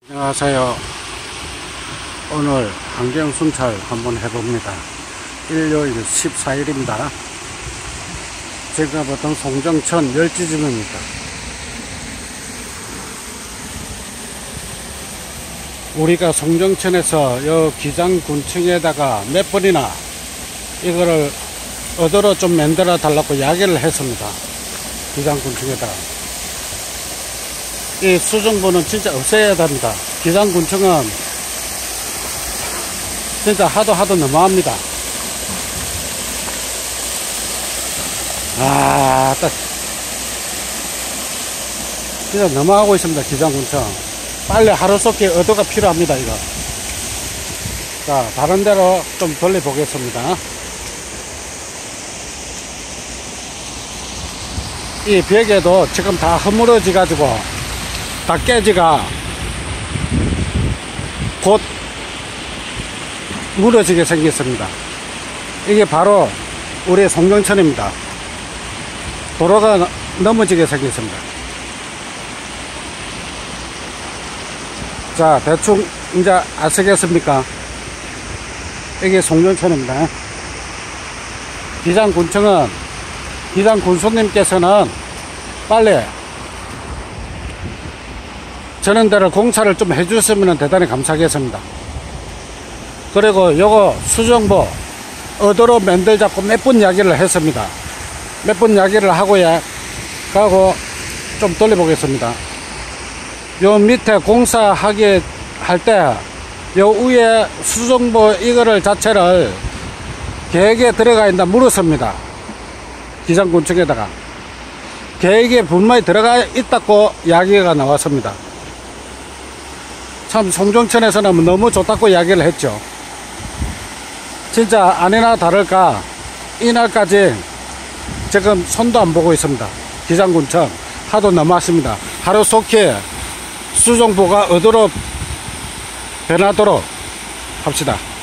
안녕하세요. 오늘 환경 순찰 한번 해봅니다. 일요일 14일입니다. 제가 봤던 송정천 멸지점입니다. 우리가 송정천에서 요 기장군층에다가 몇 번이나 이거를 어도로 좀 만들어 달라고 이야기를 했습니다. 기장군층에다가. 이 수정보는 진짜 없애야 됩니다. 기장군층은 진짜 하도 너무합니다. 딱 진짜 너무하고 있습니다. 기장군층 빨리 하루속히 어도가 필요합니다. 이거. 자, 다른 데로 좀 돌려보겠습니다. 이 벽에도 지금 다 허물어져 가지고 다 깨지가 곧 무너지게 생겼습니다. 이게 바로 우리 송정천입니다. 도로가 넘어지게 생겼습니다. 자, 대충 이제 아시겠습니까? 이게 송정천입니다. 기장군청은 기장군수님께서는 빨리 저런 데를 공사를 좀 해주시면 대단히 감사하겠습니다. 그리고 요거 수정보 어도로 만들자고 몇 번 이야기를 했습니다. 몇 번 이야기를 하고요. 가고 좀 돌려보겠습니다. 요 밑에 공사하게 할 때 요 위에 수정보 이거를 자체를 계획에 들어가 있나 물었습니다. 기장군청에다가 계획에 분명히 들어가 있다고 이야기가 나왔습니다. 참 송정천에서는 너무 좋다고 이야기를 했죠. 진짜 아니나 다를까 이날까지 지금 손도 안 보고 있습니다. 기장군청 하도 너무하십니다. 하루속히 수정보가 어디로 변하도록 합시다.